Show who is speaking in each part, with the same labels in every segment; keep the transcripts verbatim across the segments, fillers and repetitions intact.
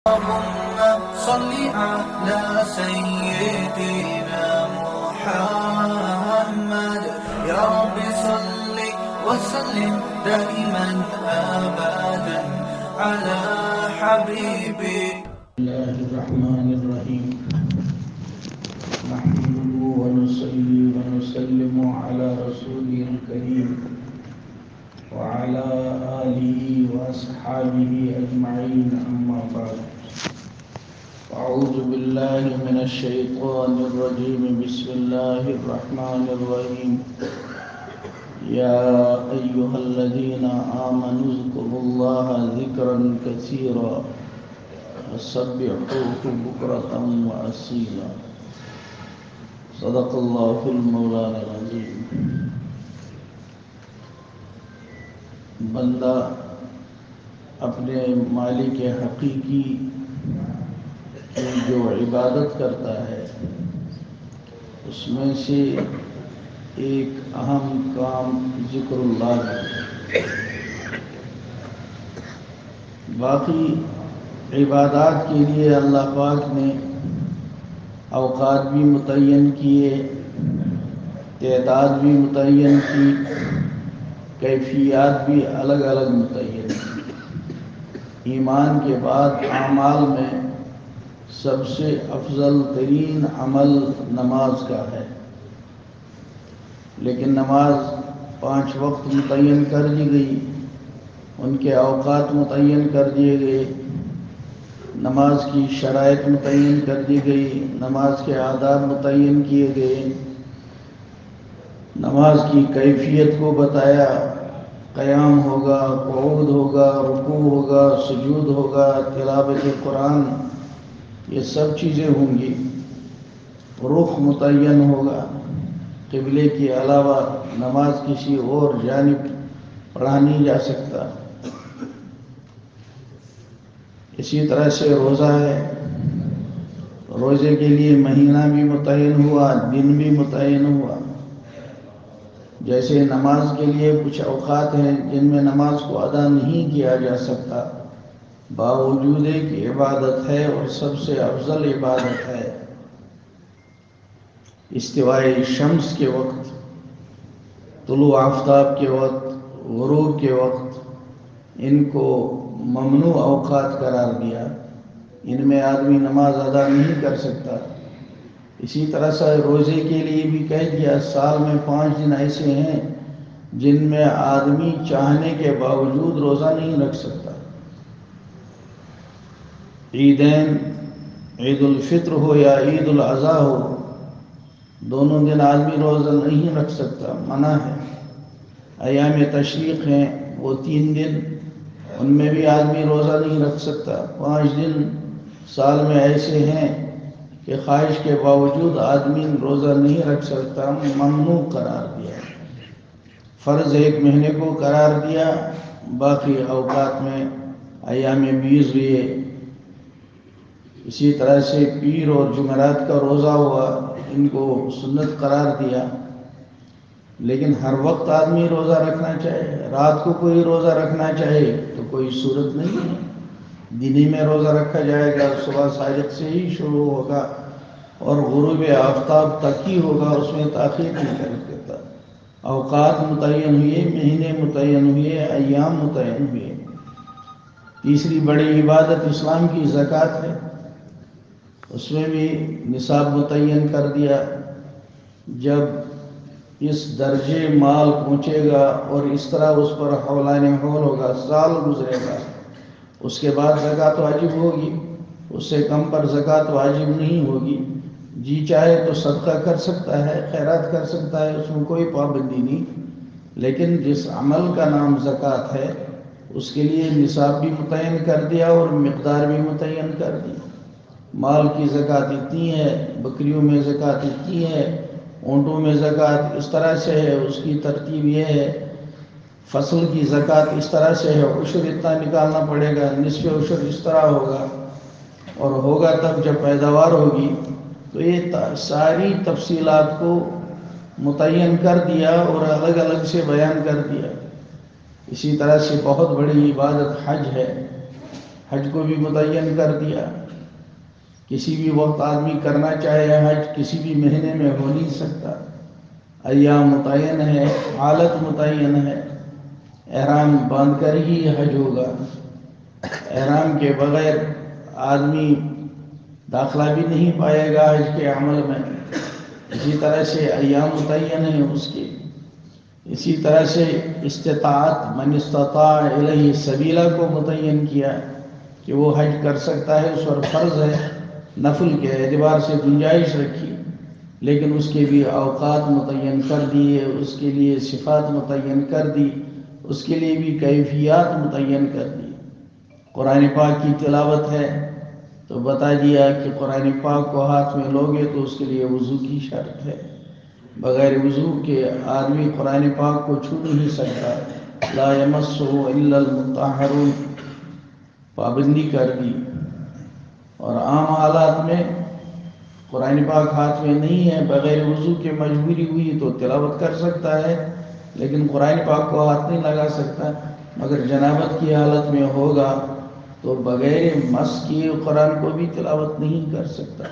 Speaker 1: اللهم صل على سيدنا محمد يا رب صل وسلم دائما أبدا على حبيبك.
Speaker 2: بسم الله الرحمن الرحيم. نحمده ونصلي ونسلم على رسوله الكريم وعلى آله وأصحابه أجمعين، أما بعد. أعوذ بالله من الشيطان الرجيم. بسم الله الرحمن الرحيم. يا أيها الذين آمنوا اذكروا الله ذكرا كثيرا وسبحوه بكرة وأصيلا. صدق الله المولانا العظيم. بندہ اپنے مالک حقیقی کی جو عبادت کرتا ہے اس میں سے ایک اہم کام ذکر اللہ ہے. باقی عبادات کے لیے اللہ پاک نے اوقات بھی متعین کیے، تعداد بھی متعین کی، کیفیات بھی الگ الگ متعین کی. ایمان کے بعد اعمال میں سب سے افضل ترین عمل نماز کا ہے، لیکن نماز پانچ وقت متعین کر دی گئی، ان کے اوقات متعین کر دیے گئے، نماز کی شرائط متعین کر دی گئی، نماز کے آداب متعین کیے گئے، نماز کی کیفیت کو بتایا، قیام ہوگا، قعود ہوگا، رکوع ہوگا، سجود ہوگا، تلاوت قرآن، یہ سب چیزیں ہوں گی. رخ متعین ہوگا، قبلے کے علاوہ نماز کسی اور جانب پڑھا نہیں جا سکتا. اسی طرح سے روزہ ہے، روزے کے لیے مہینہ بھی متعین ہوا، دن بھی متعین ہوا. جیسے نماز کے لیے کچھ اوقات ہیں جن میں نماز کو ادا نہیں کیا جا سکتا، باوجود کہ عبادت ہے اور سب سے افضل عبادت ہے. استواء شمس کے وقت، طلوع آفتاب کے وقت، غروب کے وقت، ان کو ممنوع اوقات قرار دیا، ان میں آدمی نماز ادا نہیں کر سکتا. اسی طرح سے روزے کے لیے بھی کہہ دیا سال میں پانچ دن ایسے ہیں جن میں آدمی چاہنے کے باوجود روزہ نہیں رکھ سکتا. عیدین، عید الفطر ہو یا عید الاضحیٰ ہو، دونوں دن آدمی روزہ نہیں رکھ سکتا، منع ہے. ایام تشریق ہیں وہ تین دن، ان میں بھی آدمی روزہ نہیں رکھ سکتا. پانچ دن سال میں ایسے ہیں کہ خواہش کے باوجود آدمی روزہ نہیں رکھ سکتا، ممنوع قرار دیا. فرض ایک مہینے کو قرار دیا، باقی اوقات میں ایام بیض ہوئے. اسی طرح سے پیر اور جمعرات کا روزہ ہوا، ان کو سنت قرار دیا. لیکن ہر وقت آدمی روزہ رکھنا چاہے، رات کو کوئی روزہ رکھنا چاہے تو کوئی صورت نہیں ہے. دنی میں روزہ رکھا جائے گا، صبح صادق سے ہی شروع ہوگا اور غروب آفتاب تک ہی ہوگا، اس میں تاخیر نہیں کر سکتا. اوقات متعین ہوئے، مہینے متعین ہوئے، ایام متعین ہوئے. تیسری بڑی عبادت اسلام کی زکوٰۃ ہے، اس میں بھی نصاب متعین کر دیا. جب اس درجے مال پہنچے گا اور اس طرح اس پر حولان حول ہوگا، سال گزرے گا، اس کے بعد زکوٰۃ واجب ہوگی. اس سے کم پر زکوٰۃ واجب نہیں ہوگی. جی چاہے تو صدقہ کر سکتا ہے، خیرات کر سکتا ہے، اس میں کوئی پابندی نہیں. لیکن جس عمل کا نام زکوٰۃ ہے اس کے لیے نصاب بھی متعین کر دیا اور مقدار بھی متعین کر دی. مال کی زکوٰۃ اتنی ہے، بکریوں میں زکوٰۃ اتنی ہے، اونٹوں میں زکوٰۃ اس طرح سے ہے. اس کی ترتیب یہ ہے، فصل کی زکوٰۃ اس طرح سے ہے، عشر اتنا نکالنا پڑے گا، نصف عشر اس طرح ہوگا، اور ہوگا تب جب پیداوار ہوگی. تو یہ ساری تفصیلات کو متعین کر دیا اور الگ الگ سے بیان کر دیا. اسی طرح سے بہت بڑی عبادت حج ہے. حج کو بھی متعین کر دیا. کسی بھی وقت آدمی کرنا چاہے حج، کسی بھی مہینے میں ہو نہیں سکتا. ایام متعین ہے، حالت متعین ہے. احرام باندھ کر ہی حج ہوگا. احرام کے بغیر آدمی داخلہ بھی نہیں پائے گا حج کے عمل میں. اسی طرح سے ایام متعین ہیں اس کے. اسی طرح سے استطاعت، من استطاع الیہ سبیلا کو متعین کیا کہ وہ حج کر سکتا ہے، اس پر فرض ہے. نفل کے اعتبار سے گنجائش رکھی، لیکن اس کے بھی اوقات متعین کر دیے، اس کے لیے صفات متعین کر دی، اس کے لیے بھی کیفیات متعین کر دی. قرآن پاک کی تلاوت ہے تو بتا دیا کہ قرآن پاک کو ہاتھ میں لوگے تو اس کے لیے وضو کی شرط ہے. بغیر وضو کے آدمی قرآن پاک کو چھو نہیں سکتا. لا یمسہ الا المطہرون، پابندی کر دی. اور عام حالات میں قرآن پاک ہاتھ میں نہیں ہے، بغیر وضو کے مجبوری ہوئی تو تلاوت کر سکتا ہے، لیکن قرآن پاک کو ہاتھ نہیں لگا سکتا. مگر جنابت کی حالت میں ہوگا تو بغیر مس کیے قرآن کو بھی تلاوت نہیں کر سکتا.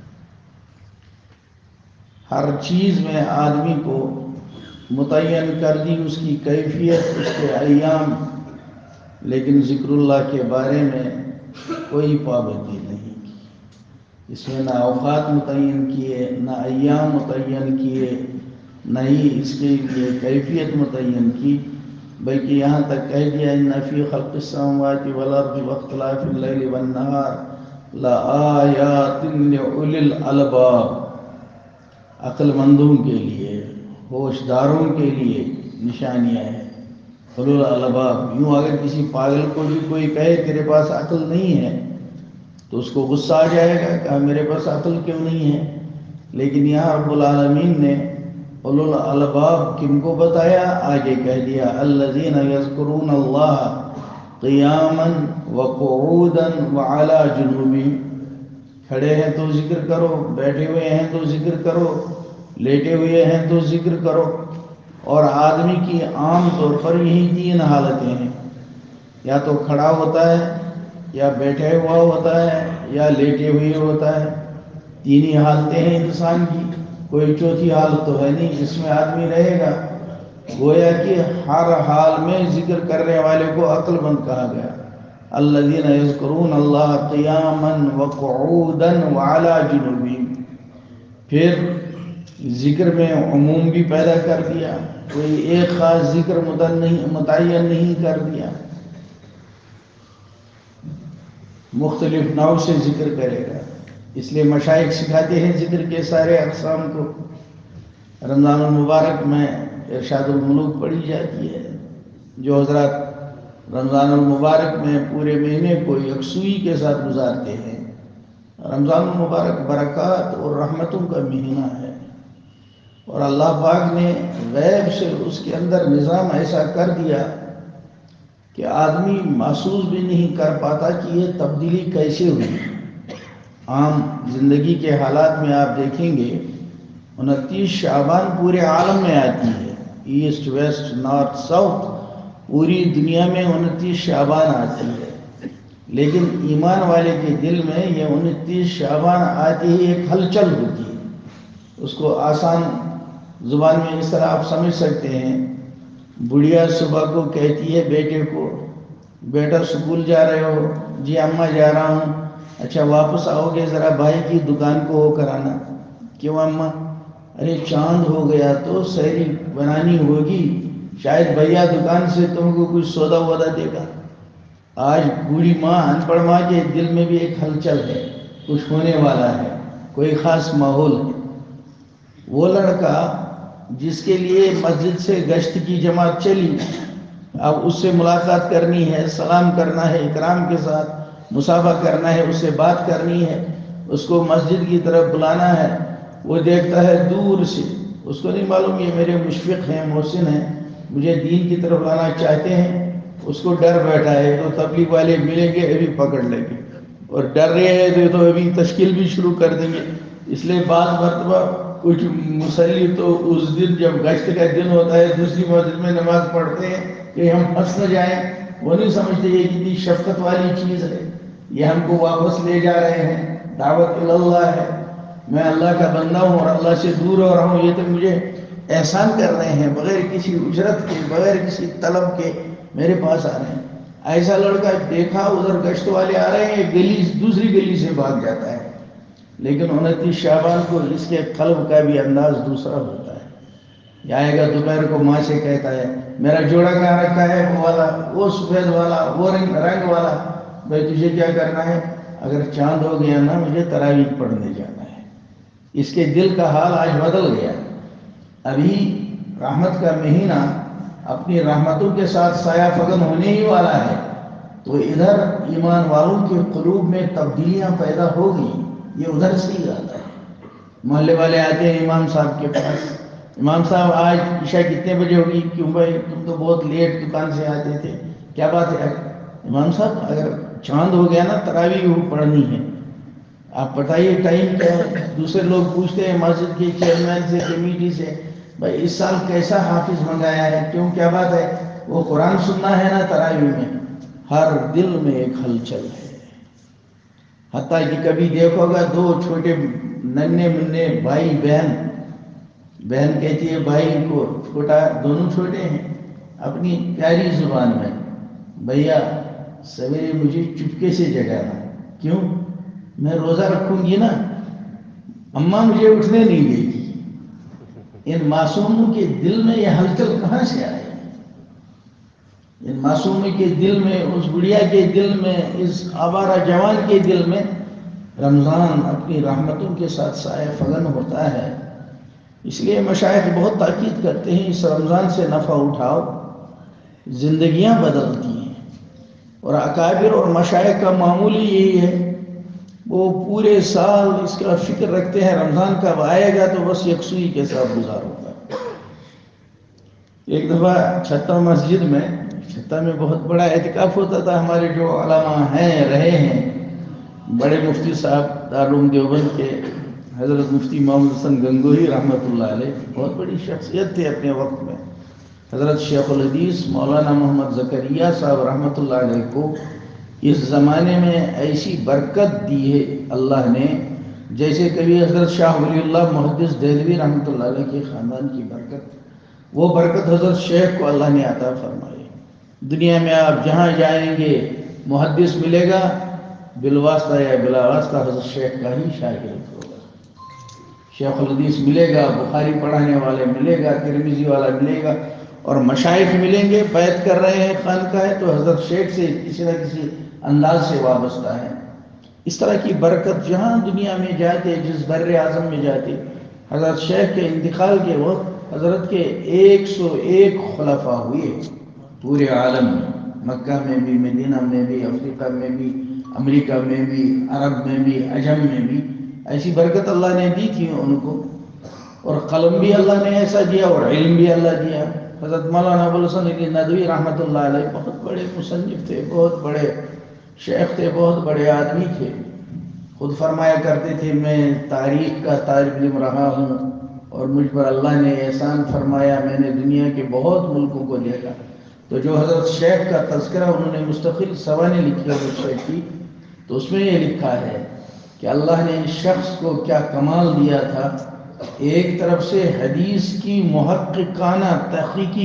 Speaker 2: ہر چیز میں آدمی کو متعین کر دی اس کی کیفیت، اس کے ایام، لیکن ذکر اللہ کے بارے میں کوئی پابندی نہیں. اس میں نہ اوقات متعین کیے، نہ ایام متعین کیے، نہ ہی اس کے لیے کیفیت متعین کی، بلکہ یہاں تک کہہ دیا ان فی خلق السماوات والارض واختلاف اللیل والنہار لآیات لأولی الالباب، عقل مندوں کے لیے، ہوشداروں کے لیے نشانیاں ہیں. اولو الالباب، یوں اگر کسی پاگل کو بھی کوئی کہے تیرے پاس عقل نہیں ہے تو اس کو غصہ آ جائے گا کہ میرے پاس عقل کیوں نہیں ہے. لیکن یہاں رب العالمین نے اولو الالباب کن کو بتایا؟ آگے کہہ دیا الذین یذکرون اللہ قیاما وقعودا وعلی جنوبہم. کھڑے ہیں تو ذکر کرو، بیٹھے ہوئے ہیں تو ذکر کرو، لیٹے ہوئے ہیں تو ذکر کرو. اور آدمی کی عام طور پر یہی تین حالتیں ہیں، یا تو کھڑا ہوتا ہے، یا بیٹھے ہوا ہوتا ہے، یا لیٹے ہوئے ہوتا ہے. تین ہی حالتیں ہیں انسان کی، کوئی چوتھی حالت تو ہے نہیں جس میں آدمی رہے گا. گویا کہ ہر حال میں ذکر کرنے والے کو عقل مند کہا گیا. الذین یذکرون اللہ قیاما وقعودا وعلی جنوبہم. پھر ذکر میں عموم بھی پیدا کر دیا، کوئی ایک خاص ذکر متعین نہیں کر دیا، مختلف نوع سے ذکر کرے گا. اس لیے مشائخ سکھاتے ہیں ذکر کے سارے اقسام کو. رمضان المبارک میں ارشاد الملوک پڑھی جاتی ہے. جو حضرات رمضان المبارک میں پورے مہینے کو یکسوئی کے ساتھ گزارتے ہیں، رمضان المبارک برکات اور رحمتوں کا مہینہ ہے، اور اللہ پاک نے غیب سے اس کے اندر نظام ایسا کر دیا کہ آدمی محسوس بھی نہیں کر پاتا کہ یہ تبدیلی کیسے ہوئی. عام زندگی کے حالات میں آپ دیکھیں گے انتیس شعبان پورے عالم میں آتی ہے، ایسٹ ویسٹ نارتھ ساؤتھ، پوری دنیا میں انتیس شعبان آتی ہے. لیکن ایمان والے کے دل میں یہ انتیس شعبان آتی ہی ایک ہلچل ہوتی ہے. اس کو آسان زبان میں اس طرح آپ سمجھ سکتے ہیں، بڑھیا صبح کو کہتی ہے بیٹے کو، بیٹا سکول جا رہے ہو؟ جی اماں جا رہا ہوں. اچھا واپس آؤ گے ذرا بھائی کی دکان کو ہو کرانا. کیوں اماں؟ ارے چاند ہو گیا تو سحری بنانی ہوگی، شاید بھیا دکان سے تم کو کچھ سودا وودا دے گا. آج بوڑھی ماں، ان پڑھ ماں کے دل میں بھی ایک ہلچل ہے، کچھ ہونے والا ہے، کوئی خاص ماحول ہے. وہ لڑکا جس کے لیے مسجد سے گشت کی جماعت چلی، اب اس سے ملاقات کرنی ہے، سلام کرنا ہے، اکرام کے ساتھ مصافحہ کرنا ہے، اس سے بات کرنی ہے، اس کو مسجد کی طرف بلانا ہے. وہ دیکھتا ہے دور سے، اس کو نہیں معلوم یہ میرے مشفق ہیں، محسن ہیں، مجھے دین کی طرف لانا چاہتے ہیں. اس کو ڈر بیٹھا ہے تو تبلیغ والے ملیں گے ابھی پکڑ لیں گے، اور ڈر رہے ہیں تو ابھی تشکیل بھی شروع کر دیں گے. اس لیے بعض مرتبہ کچھ مسلی تو اس دن جب گشت کا دن ہوتا ہے دوسری مسجد میں نماز پڑھتے ہیں کہ ہم پھنس نہ جائیں، وہ نہیں سمجھتے یہ کتنی شفقت والی چیز ہے، یہ ہم کو واپس لے جا رہے ہیں، دعوت اللہ ہے، میں اللہ کا بندہ ہوں اور اللہ سے دور ہو رہا ہوں، یہ تو مجھے احسان کر رہے ہیں، بغیر کسی اجرت کے، بغیر کسی طلب کے میرے پاس آ رہے ہیں۔ ایسا لڑکا دیکھا ادھر گشت والے آ رہے ہیں، گلی دوسری گلی سے بھاگ جاتا ہے، لیکن انتیس شعبان کو اس کے قلب کا بھی انداز دوسرا ہوتا ہے۔ یہ آئے گا دوپہر کو ماں سے کہتا ہے میرا جوڑا کہاں رکھا ہے، وہ والا، وہ سفید والا، وہ رنگ رنگ والا، بھائی تجھے کیا کرنا ہے، اگر چاند ہو گیا نا مجھے تراویح پڑھنے جانا ہے۔ اس کے دل کا حال آج بدل گیا۔ ابھی رحمت کا مہینہ اپنی رحمتوں کے ساتھ سایہ فگن ہونے ہی والا ہے، تو ادھر ایمان والوں کے قلوب میں تبدیلیاں پیدا ہو گئی، یہ ادھر سے ہی آتا ہے۔ محلے والے آتے ہیں امام صاحب کے پاس، امام صاحب آج عشاء کتنے بجے ہوگی، کیوں بھائی تم تو بہت لیٹ دکان سے آتے تھے، کیا بات ہے؟ امام صاحب اگر چاند ہو گیا نا تراویح پڑھنی ہے، آپ بتائیے ٹائم کیا ہے؟ دوسرے لوگ پوچھتے ہیں مسجد کے چیئرمین سے، کمیٹی سے، بھائی اس سال کیسا حافظ منگایا ہے، کیوں کیا بات ہے؟ وہ قرآن سننا ہے نا تراویح میں، ہر دل میں ایک ہلچل ہے۔ حتیٰ کہ کبھی دیکھو گا دو چھوٹے ننھے منھے بھائی بہن، بہن کہتی ہے بھائی کو، چھوٹا، دونوں چھوٹے ہیں، اپنی پیاری زبان میں، بھیا سویرے مجھے چپکے سے جگانا، کیوں؟ میں روزہ رکھوں گی نا، اماں مجھے اٹھنے نہیں دے گی۔ ان معصوموں کے دل میں یہ ہلچل کہاں سے آئے؟ ان معصوموں کے دل میں، اس گڑیا کے دل میں، اس آوارہ جوان کے دل میں رمضان اپنی رحمتوں کے ساتھ سایہ فگن ہوتا ہے۔ اس لیے مشائخ بہت تاکید کرتے ہیں اس رمضان سے نفع اٹھاؤ، زندگیاں بدلتی ہیں۔ اور اکابر اور مشائخ کا معمول ہی یہی ہے، وہ پورے سال اس کا فکر رکھتے ہیں رمضان کب آئے گا تو بس یکسوئی کے ساتھ گزاروں گا۔ ایک دفعہ چھتہ مسجد میں، چھتہ میں بہت بڑا اعتکاف ہوتا تھا، ہمارے جو علماء ہیں، رہے ہیں، بڑے مفتی صاحب دارالعلوم دیوبند کے حضرت مفتی محمد حسن گنگوہی رحمۃ اللہ علیہ، بہت بڑی شخصیت تھے اپنے وقت میں، حضرت شیخ الحدیث مولانا محمد زکریا صاحب رحمۃ اللہ علیہ کو اس زمانے میں ایسی برکت دی ہے اللہ نے، جیسے کبھی حضرت شاہ ولی اللہ محدث دہلوی رحمۃ اللہ علیہ کے خاندان کی برکت، وہ برکت حضرت شیخ کو اللہ نے عطا فرمائی۔ دنیا میں آپ جہاں جائیں گے محدث ملے گا، بالواسطہ یا بلا واسطہ حضرت شیخ کا ہی شاگرد ہوگا۔ شیخ الحدیث ملے گا، بخاری پڑھانے والے ملے گا، ترمذی والا ملے گا، اور مشائخ ملیں گے، بیعت کر رہے ہیں خانقاہ ہے تو حضرت شیخ سے کسی نہ کسی انداز سے وابستہ ہے۔ اس طرح کی برکت جہاں دنیا میں جاتے، جس بر اعظم میں جاتے، حضرت شیخ کے انتقال کے وقت حضرت کے ایک سو ایک خلفاء ہوئے پورے عالم میں، مکہ میں بھی، مدینہ میں بھی، افریقہ میں بھی، امریکہ میں بھی، عرب میں بھی، عجم میں بھی، ایسی برکت اللہ نے دی تھی ان کو۔ اور قلم بھی اللہ نے ایسا دیا اور علم بھی اللہ دیا۔ حضرت مولانا ابوالحسن علی ندوی رحمۃ اللہ علیہ بہت بڑے مصنف تھے، بہت بڑے شیخ تھے، بہت بڑے آدمی تھے، خود فرمایا کرتے تھے میں تاریخ کا طالب علم رہا ہوں اور مجھ پر اللہ نے احسان فرمایا، میں نے دنیا کے بہت ملکوں کو دیکھا۔ تو جو حضرت شیخ کا تذکرہ انہوں نے مستقل سوانے لکھی ہے حضرت شیخ کی، تو اس میں یہ لکھا ہے کہ اللہ نے اس شخص کو کیا کمال دیا تھا، ایک طرف سے حدیث کی محققانہ تحقیقی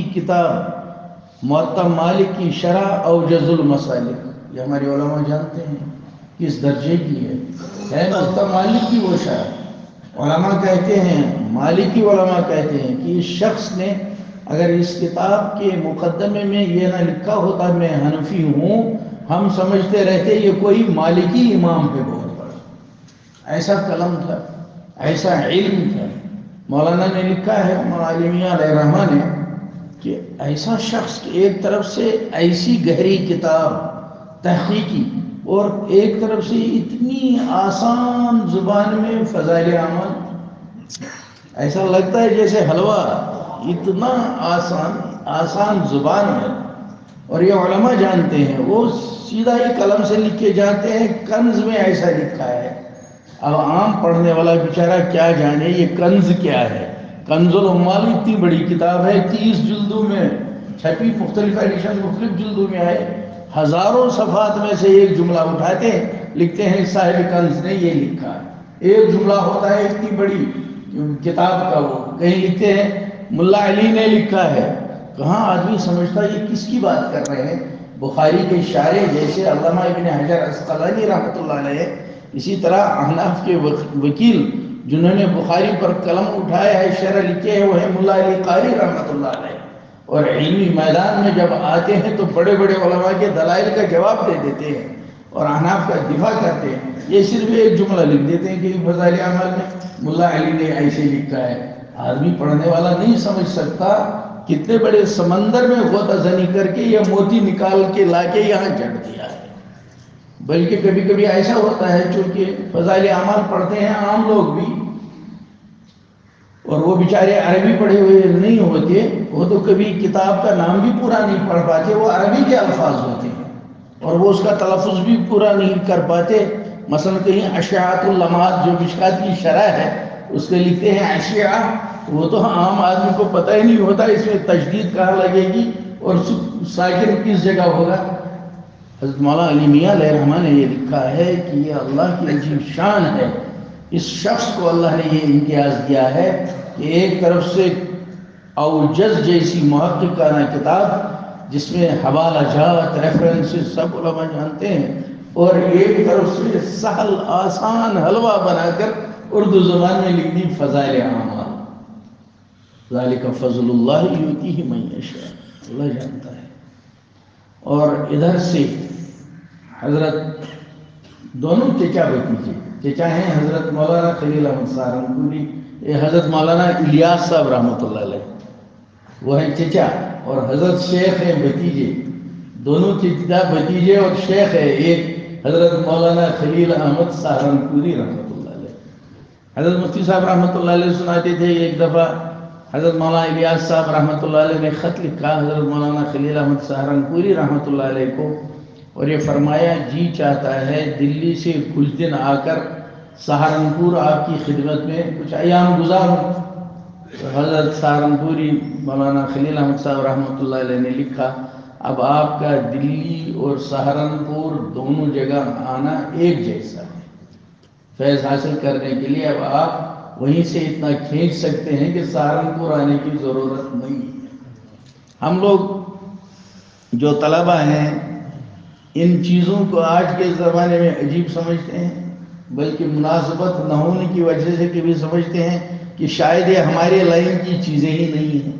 Speaker 2: کتاب موطا مالک کی شرح اوجز المسالک، یہ ہمارے علماء جانتے ہیں کس درجے کی ہے، ہے موطا مالک کی وہ شرح۔ علماء کہتے ہیں، مالکی علماء کہتے ہیں کہ اس شخص نے اگر اس کتاب کے مقدمے میں یہ نہ لکھا ہوتا میں حنفی ہوں، ہم سمجھتے رہتے یہ کوئی مالکی امام ہے بہت بڑا۔ ایسا قلم تھا، ایسا علم تھا۔ مولانا نے لکھا ہے، معلمیہ علیہ رحمٰ نے، کہ ایسا شخص ایک طرف سے ایسی گہری کتاب تحقیقی اور ایک طرف سے اتنی آسان زبان میں فضائل اعمال، ایسا لگتا ہے جیسے حلوہ، اتنا آسان آسان زبان ہے، اور یہ علماء جانتے ہیں، وہ سیدھا ہی قلم سے لکھے جاتے ہیں، کنز میں ایسا لکھا ہے۔ اب عام پڑھنے والا بیچارہ کیا جانے یہ کنز کیا ہے۔ کنز العمال اتنی بڑی کتاب ہے، تیس جلدوں میں چھپی، مختلف ایڈیشن مختلف جلدوں میں آئے، ہزاروں صفحات میں سے ایک جملہ اٹھاتے ہیں، لکھتے ہیں صاحب کنز نے یہ لکھا ہے۔ ایک جملہ ہوتا ہے اتنی بڑی کتاب کا، وہ کہیں لکھتے ہیں ملا علی نے لکھا ہے۔ کہاں آدمی سمجھتا یہ کس کی بات کر رہے ہیں؟ بخاری کے شارح جیسے علامہ ابن حجر عسقلانی رحمۃ اللہ علیہ، اسی طرح احناف کے وکیل جنہوں نے بخاری پر قلم اٹھایا ہے، شرح لکھے ہیں، وہ ہے ملا علی قاری رحمۃ اللہ علیہ۔ اور علمی میدان میں جب آتے ہیں تو بڑے بڑے علماء کے دلائل کا جواب دے دیتے ہیں اور احناف کا دفاع کرتے ہیں۔ یہ صرف ایک جملہ لکھ دیتے ہیں کہ فضائل اعمال میں ملا علی نے ایسے لکھا ہے۔ آدمی پڑھنے والا نہیں سمجھ سکتا کتنے بڑے سمندر میں غوطہ زنی کر کے یہ موتی نکال کے لا کے یہاں جڑ دیا ہے۔ بلکہ کبھی کبھی ایسا ہوتا ہے چونکہ فضائل اعمال پڑھتے ہیں عام لوگ بھی، اور وہ بیچارے عربی پڑھے ہوئے نہیں ہوتے، وہ تو کبھی کتاب کا نام بھی پورا نہیں پڑھ پاتے، وہ عربی کے الفاظ ہوتے ہیں اور وہ اس کا تلفظ بھی پورا نہیں کر پاتے۔ مثلا کہیں اشعاعۃ اللمعات جو مشکات کی شرح ہے اس کے لکھتے ہیں اشعہ، وہ تو عام آدمی کو پتہ ہی نہیں ہوتا اس میں تشدید کہاں لگے گی اور ساکن کس جگہ ہوگا۔ حضرت مولانا علی میاں علیہ الرحمہ نے یہ لکھا ہے کہ یہ اللہ کی عجیب شان ہے، اس شخص کو اللہ نے یہ امتیاز دیا ہے کہ ایک طرف سے اوجز جیسی محققانہ کتاب جس میں حوالہ جات ریفرنسز سب علماء جانتے ہیں، اور ایک طرف سے سہل آسان حلوہ بنا کر اردو زبان میں لکھ دی فضائل اعمال۔ ذالک فضل اللہ یؤتیہ من یشاء، اللہ جانتا ہے۔ اور ادھر سے حضرت دونوں چچا بتیجے، چچا ہیں حضرت مولانا خلیل احمد سہارنپوری، یہ حضرت مولانا الیاس صاحب رحمۃ اللہ علیہ وہ ہیں چچا، اور حضرت شیخ ہیں بتیجے، دونوں چچا بتیجے اور شیخ ہے ایک حضرت مولانا خلیل احمد سہارنپوری رحمۃ اللہ علیہ۔ حضرت مفتی صاحب رحمۃ اللہ علیہ سناتے تھے ایک دفعہ حضرت مولانا الیاس صاحب رحمۃ اللہ علیہ نے خط لکھا حضرت مولانا خلیل احمد سہارنپوری رحمۃ اللہ علیہ کو، اور یہ فرمایا جی چاہتا ہے دلی سے کچھ دن آ کر سہارنپور آپ کی خدمت میں کچھ ایام گزاروں۔ حضرت سہارنپوری مولانا خلیل احمد صاحب رحمۃ اللہ علیہ نے لکھا اب آپ کا دلی اور سہارنپور دونوں جگہ آنا ایک جیسا ہے، فیض حاصل کرنے کے لیے اب آپ وہیں سے اتنا کھینچ سکتے ہیں کہ سہارنپور آنے کی ضرورت نہیں ہے۔ ہم لوگ جو طلبہ ہیں ان چیزوں کو آج کے زمانے میں عجیب سمجھتے ہیں، بلکہ مناسبت نہ ہونے کی وجہ سے کبھی سمجھتے ہیں کہ شاید یہ ہمارے لائن کی چیزیں ہی نہیں ہیں۔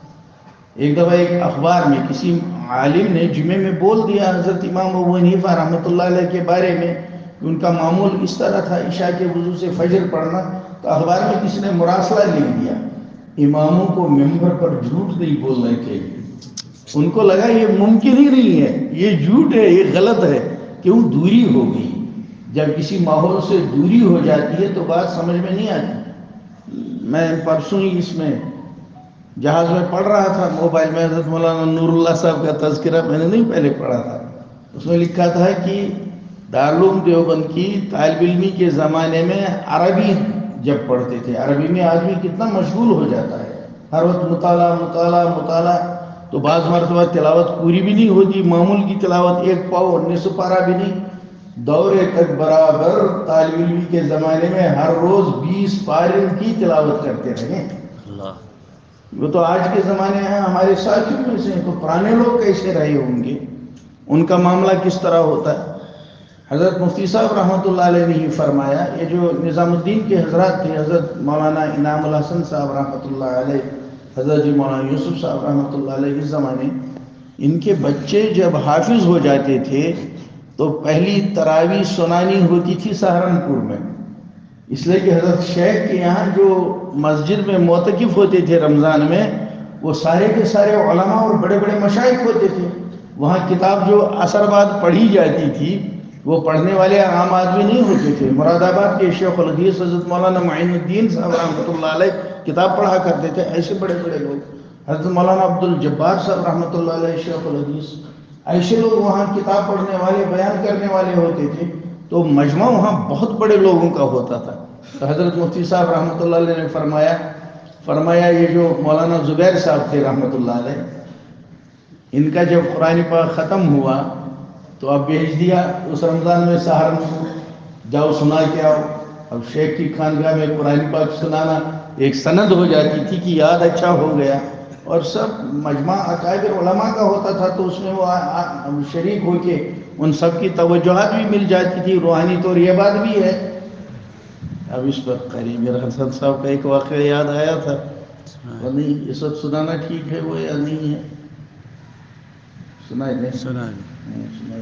Speaker 2: ایک دفعہ ایک اخبار میں کسی عالم نے جمعے میں بول دیا حضرت امام ابو حنیفہ رحمۃ اللہ علیہ کے بارے میں، ان کا معمول اس طرح تھا عشاء کے وضو سے فجر پڑھنا، تو اخبار میں کسی نے مراسلہ لکھ دیا اماموں کو ممبر پر جھوٹ نہیں بولنے چاہیے۔ ان کو لگا یہ ممکن ہی نہیں ہے، یہ جھوٹ ہے، یہ غلط ہے، کیوں دوری ہوگی۔ جب کسی ماحول سے دوری ہو جاتی ہے تو بات سمجھ میں نہیں آتی۔ میں پرسوں ہی اس میں جہاز میں پڑھ رہا تھا موبائل میں حضرت مولانا نور اللہ صاحب کا تذکرہ میں نے نہیں پہلے پڑھا تھا، اس میں لکھا تھا کہ دارالعلوم دیوبند کی طالب علمی کے زمانے میں عربی جب پڑھتے تھے، عربی میں آدمی کتنا مشغول ہو جاتا ہے، ہر وقت مطالعہ مطالعہ مطالعہ، تو بعض مرتبہ تلاوت پوری بھی نہیں ہوتی، معمول کی تلاوت ایک پاؤ اور نصف پارہ بھی نہیں۔ دورے تک برابر طالب علمی کے زمانے میں ہر روز بیس پارے کی تلاوت کرتے رہے۔ وہ تو آج کے زمانے ہیں ہمارے ساتھیوں میں سے، تو پرانے لوگ کیسے رہے ہوں گے، ان کا معاملہ کس طرح ہوتا ہے۔ حضرت مفتی صاحب رحمۃ اللہ علیہ نے ہی فرمایا، یہ جو نظام الدین کے حضرات تھے، حضرت مولانا انعام الحسن صاحب رحمۃ اللہ علیہ، حضرت مولانا یوسف صاحب رحمۃ اللہ علیہ اس زمانے، ان کے بچے جب حافظ ہو جاتے تھے تو پہلی تراویح سنانی ہوتی تھی سہارنپور میں، اس لیے کہ حضرت شیخ کے یہاں جو مسجد میں معتکف ہوتے تھے رمضان میں، وہ سارے کے سارے علماء اور بڑے بڑے مشائخ ہوتے تھے، وہاں کتاب جو عصر بعد پڑھی جاتی تھی وہ پڑھنے والے عام آدمی نہیں ہوتے تھے۔ مراد آباد کے شیخ الحدیث حضرت مولانا معین الدین صاحب رحمۃ اللہ علیہ کتاب پڑھا کرتے تھے، ایسے بڑے بڑے لوگ، حضرت مولانا عبد الجبار صاحب رحمۃ اللہ علیہ شیخ الحدیث، ایسے لوگ وہاں کتاب پڑھنے والے بیان کرنے والے ہوتے تھے، تو مجمع وہاں بہت بڑے لوگوں کا ہوتا تھا۔ تو حضرت مفتی صاحب رحمۃ اللہ علیہ نے فرمایا فرمایا یہ جو مولانا زبیر صاحب تھے رحمۃ اللہ علیہ، ان کا جب قرآن پاک ختم ہوا تو اب بھیج دیا اس رمضان میں سہارنپور، جاؤ سنا کے آؤ۔ اب شیخ کی خانگاہ میں قرآن پاک سنانا ایک سند ہو جاتی تھی کہ یاد اچھا ہو گیا، اور سب مجمع اکابر علماء کا ہوتا تھا تو اس میں وہ شریک ہو کے ان سب کی توجہات بھی مل جاتی تھی روحانی طور، یہ بات بھی ہے۔ اب اس پر قاری میر حسن صاحب کا ایک واقعہ یاد آیا تھا، وہ نہیں اس وقت سنانا ٹھیک ہے وہ یا نہیں ہے؟ سنائے دیں سنائے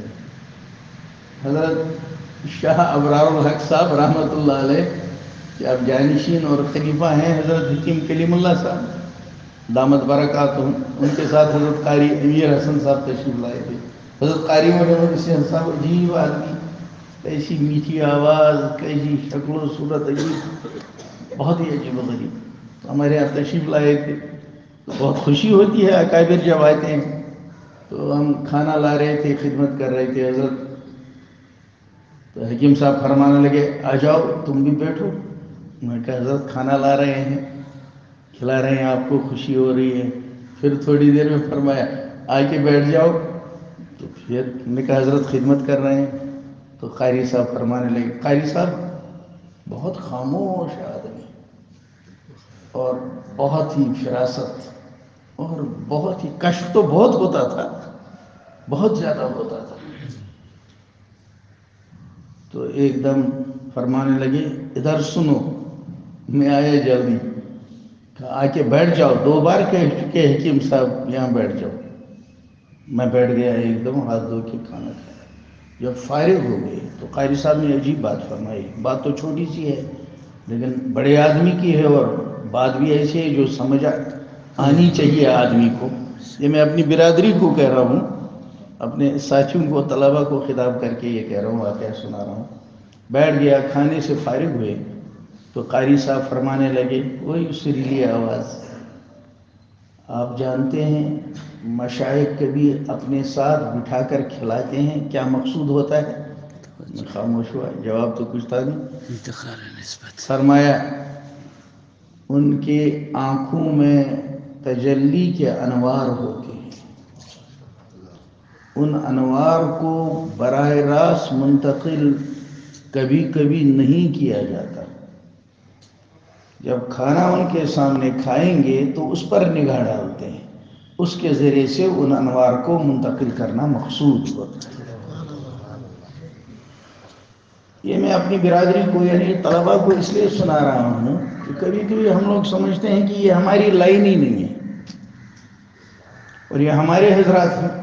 Speaker 2: حضرت شاہ ابرار الحق صاحب رحمۃ اللہ علیہ کہ اب جانشین اور خلیفہ ہیں حضرت حکیم کلیم اللہ صاحب دامت برکاتہم، ان کے ساتھ حضرت قاری امیر حسن صاحب تشریف لائے تھے۔ حضرت قاری محمد حسین صاحب عجیب آدمی، کیسی میٹھی آواز، کیسی شکل و صورت عجیب، بہت ہی عجیب و غریب، تو ہمارے یہاں تشریف لائے تھے۔ تو بہت خوشی ہوتی ہے اکابر جب آتے ہیں، تو ہم کھانا لا رہے تھے، خدمت کر رہے تھے حضرت، تو حکیم صاحب فرمانے لگے آ جاؤ تم بھی بیٹھو۔ میں کہا حضرت کھانا لا رہے ہیں، کھلا رہے ہیں، آپ کو خوشی ہو رہی ہے۔ پھر تھوڑی دیر میں فرمایا آ کے بیٹھ جاؤ، تو پھر میں کہا حضرت خدمت کر رہے ہیں۔ تو قاری صاحب فرمانے لگے، قاری صاحب بہت خاموش آدمی اور بہت ہی فراست اور بہت ہی کشف تو بہت ہوتا تھا، بہت زیادہ ہوتا تھا۔ تو ایک دم فرمانے لگے ادھر سنو، میں آیا جلدی، آ کے بیٹھ جاؤ، دو بار کہہ چکے حکیم صاحب یہاں بیٹھ جاؤ۔ میں بیٹھ گیا، ایک دم ہاتھ دھو کے کھانا کھایا۔ جب فارغ ہو گئے تو قاری صاحب نے عجیب بات فرمائی، بات تو چھوٹی سی ہے لیکن بڑے آدمی کی ہے، اور بات بھی ایسی ہے جو سمجھ آنی چاہیے آدمی کو۔ یہ میں اپنی برادری کو کہہ رہا ہوں، اپنے ساتھیوں کو، طلباء کو خطاب کر کے یہ کہہ رہا ہوں، واقعہ سنا رہا ہوں۔ بیٹھ گیا، کھانے سے فارغ ہوئے تو قاری صاحب فرمانے لگے وہی سریلی آواز، آپ جانتے ہیں مشائخ کبھی اپنے ساتھ بٹھا کر کھلاتے ہیں، کیا مقصود ہوتا ہے؟ میں خاموش ہوا، جواب تو کچھ تھا نہیں۔ فرمایا ان کے آنکھوں میں تجلی کے انوار ہوتے ہیں، ان انوار کو براہ راست منتقل کبھی کبھی نہیں کیا جاتا، جب کھانا ان کے سامنے کھائیں گے تو اس پر نگاہ ڈالتے ہیں، اس کے ذریعے سے ان انوار کو منتقل کرنا مقصود ہوتا ہے۔ یہ میں اپنی برادری کو یعنی طلباء کو اس لیے سنا رہا ہوں کہ کبھی کبھی ہم لوگ سمجھتے ہیں کہ یہ ہماری لائن ہی نہیں ہے اور یہ ہمارے حضرات ہیں،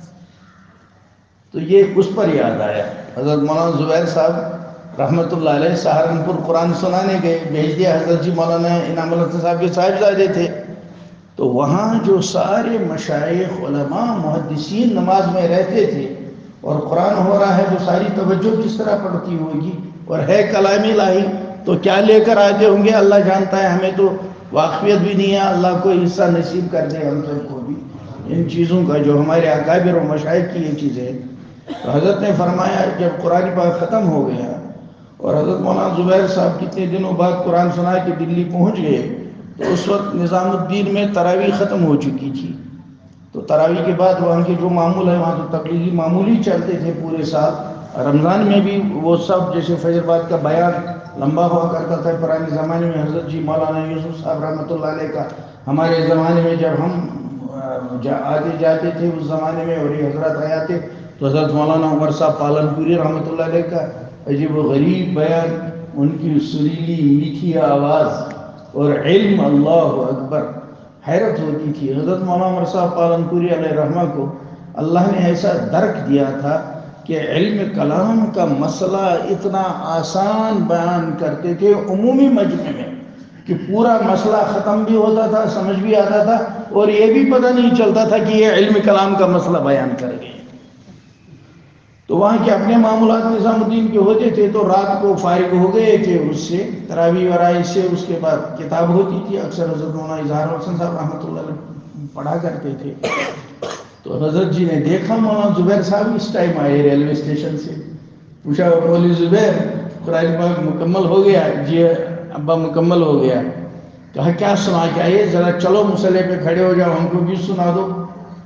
Speaker 2: تو یہ اس پر یاد آیا۔ حضرت مولانا زبیر صاحب رحمۃ اللہ علیہ سہارنپور قرآن سنانے گئے، بھیج دیا حضرت جی مولانا انعام الحسن صاحب کے صاحبزادے تھے، تو وہاں جو سارے مشائخ علماء محدثین نماز میں رہتے تھے اور قرآن ہو رہا ہے تو ساری توجہ کس طرح پڑتی ہوگی، اور ہے کلام الہی تو کیا لے کر آتے ہوں گے اللہ جانتا ہے، ہمیں تو واقفیت بھی نہیں ہے۔ اللہ کو حصہ نصیب کر دے ہم سب کو بھی ان چیزوں کا جو ہمارے اکابر و مشائخ کی یہ چیزیں۔ تو حضرت نے فرمایا جب قرآن پاک ختم ہو گیا اور حضرت مولانا زبیر صاحب کتنے دنوں بعد قرآن سنا کے دلی پہنچ گئے، تو اس وقت نظام الدین میں تراویح ختم ہو چکی تھی، تو تراویح کے بعد وہاں کے جو معمول ہے وہاں تو تبلیغی معمول ہی چلتے تھے پورے سال، رمضان میں بھی وہ سب جیسے فجر بعد کا بیان لمبا ہوا کرتا تھا پرانے زمانے میں، حضرت جی مولانا یوسف صاحب رحمۃ اللہ علیہ کا ہمارے زمانے میں جب ہم آتے جاتے تھے اس زمانے میں اور یہ حضرات آئے تھے تو حضرت مولانا عمر صاحب پالن پوری رحمۃ اللہ علیہ کا عجیب و غریب بیان، ان کی سریلی میٹھی آواز اور علم، اللہ اکبر، حیرت ہوتی تھی۔ حضرت مولانا عمر صاحب پالن پوری علیہ رحمہ کو اللہ نے ایسا درک دیا تھا کہ علم کلام کا مسئلہ اتنا آسان بیان کرتے تھے عمومی مجمع میں کہ پورا مسئلہ ختم بھی ہوتا تھا، سمجھ بھی آتا تھا، اور یہ بھی پتہ نہیں چلتا تھا کہ یہ علم کلام کا مسئلہ بیان کر گئے۔ تو وہاں کے اپنے معاملات نظام الدین کے ہوتے تھے، تو رات کو فارغ ہو گئے تھے اس سے تراویح ورائی سے، اس کے بعد کتاب ہوتی تھی، اکثر حضرت مولانا اظہار حسن صاحب رحمۃ اللہ علیہ پڑھا کرتے تھے۔ تو حضرت جی نے دیکھا مولانا زبیر صاحب اس ٹائم آئے ریلوے اسٹیشن سے، پوچھا مولوی زبیر قرآن پاک مکمل ہو گیا؟ جی ابا مکمل ہو گیا۔ کہا کیا سنا کے آئے؟ ذرا چلو مصلی پہ کھڑے ہو جاؤ، ہم کو بھی سنا دو۔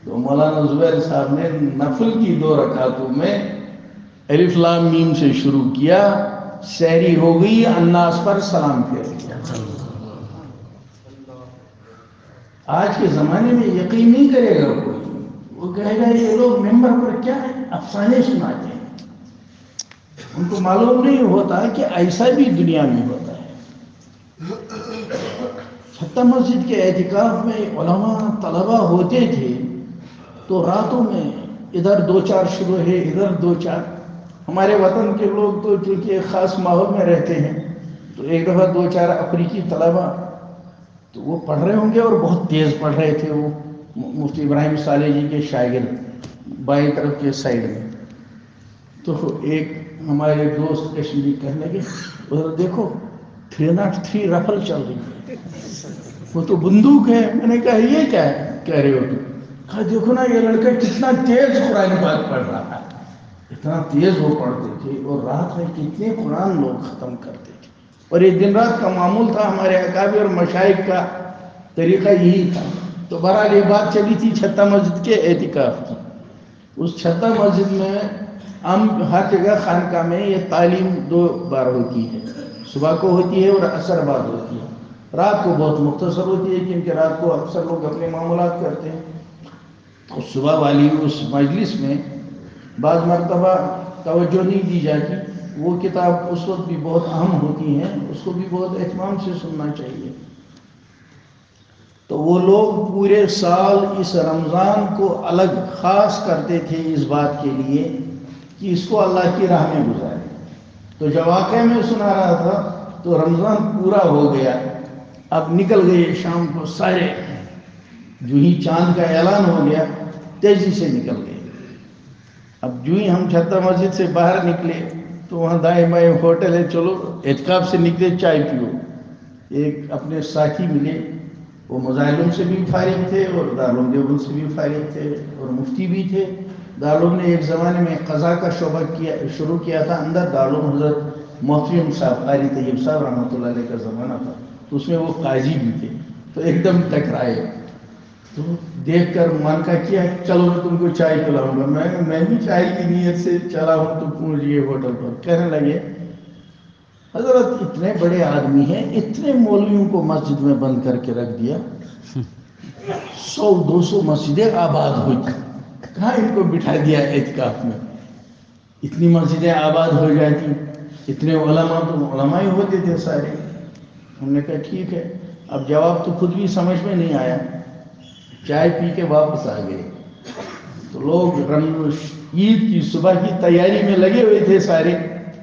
Speaker 2: تو مولانا زبیر صاحب نے نفل کی دو رکعتوں میں الف لام میم سے شروع کیا، سحری ہو گئی، الناس پر سلام پھیر دیا۔ آج کے زمانے میں یقین نہیں کرے گا کوئی، وہ کہے گا یہ لوگ ممبر پر کیا ہے افسانے سناتے ہیں، ان کو معلوم نہیں ہوتا کہ ایسا بھی دنیا میں ہوتا ہے۔ چھتہ مسجد کے اعتکاف میں علماء طلبہ ہوتے تھے تو راتوں میں ادھر دو چار شروع ہے، ادھر دو چار۔ ہمارے وطن کے لوگ تو چونکہ ایک خاص ماحول میں رہتے ہیں تو ایک دفعہ دو چار افریقی طلبہ تو وہ پڑھ رہے ہوں گے اور بہت تیز پڑھ رہے تھے، وہ مفتی ابراہیم صالح جی کے شاگرد بائیں طرف کے سائڈ میں۔ تو ایک ہمارے دوست کشمیری کہنے لگے ادھر دیکھو تھری ناٹ تھری رفل چل رہی ہے، وہ تو بندوق ہے۔ میں نے کہا یہ کیا ہے کہہ رہے ہو؟ کہا دیکھو نا یہ لڑکا کتنا تیز قرآن پاک پڑھ رہا ہے، اتنا تیز وہ پڑھتے تھے اور رات میں کتنے قرآن لوگ ختم کرتے تھے، اور یہ دن رات کا معمول تھا، ہمارے اکابر اور مشائخ کا طریقہ یہی تھا۔ تو بہرحال یہ بات چلی تھی چھتہ مسجد کے اعتکاف کی۔ اس چھتہ مسجد میں ہم ہر جگہ خانقاہ میں یہ تعلیم دو بار ہوتی ہے، صبح کو ہوتی ہے اور عصر بعد ہوتی ہے۔ رات کو بہت مختصر ہوتی ہے کیونکہ رات کو اکثر لوگ اپنے معاملات کرتے ہیں۔ تو صبح والی اس مجلس میں بعض مرتبہ توجہ نہیں دی جاتی، وہ کتاب اس وقت بھی بہت اہم ہوتی ہیں، اس کو بھی بہت اہتمام سے سننا چاہیے۔ تو وہ لوگ پورے سال اس رمضان کو الگ خاص کرتے تھے اس بات کے لیے کہ اس کو اللہ کی راہ میں گزارے۔ تو جب واقعہ میں سنا رہا تھا تو رمضان پورا ہو گیا، اب نکل گئے شام کو سارے، جو ہی چاند کا اعلان ہو گیا تیزی سے نکل گئے۔ اب جو ہی ہم چھتہ مسجد سے باہر نکلے تو وہاں دائیں بائیں ہوٹل ہے، چلو اعتکاف سے نکلے چائے پیو۔ ایک اپنے ساتھی ملے، وہ مظاہروں سے بھی فارغ تھے اور دارالعلوم دیوبند سے بھی فارغ تھے اور مفتی بھی تھے۔ دارالعلوم نے ایک زمانے میں قضاء کا شعبہ کیا شروع کیا تھا اندر، دارالعلوم حضرت محترم صاحب قاری طیب صاحب رحمۃ اللہ علیہ کا زمانہ تھا، تو اس میں وہ قاضی بھی تھے، تو ایک دم ٹکرائے۔ تو دیکھ کر من کا کیا چلو میں تم کو چائے پلاؤں گا، میں میں بھی چائے کی نیت سے چلا ہوں تو پہنچ گئے ہوٹل پر۔ کہنے لگے حضرت اتنے بڑے آدمی ہیں، اتنے مولویوں کو مسجد میں بند کر کے رکھ دیا، سو دو سو مسجدیں آباد ہوئی، کہاں ان کو بٹھا دیا اعتکاف میں؟ اتنی مسجدیں آباد ہو جاتی، اتنے علماء تو علماء ہی ہوتے تھے سارے۔ ہم نے کہا ٹھیک ہے، اب جواب تو خود بھی سمجھ میں نہیں آیا، چائے پی کے واپس آ گئے۔ تو لوگ عید کی صبح کی تیاری میں لگے ہوئے تھے سارے۔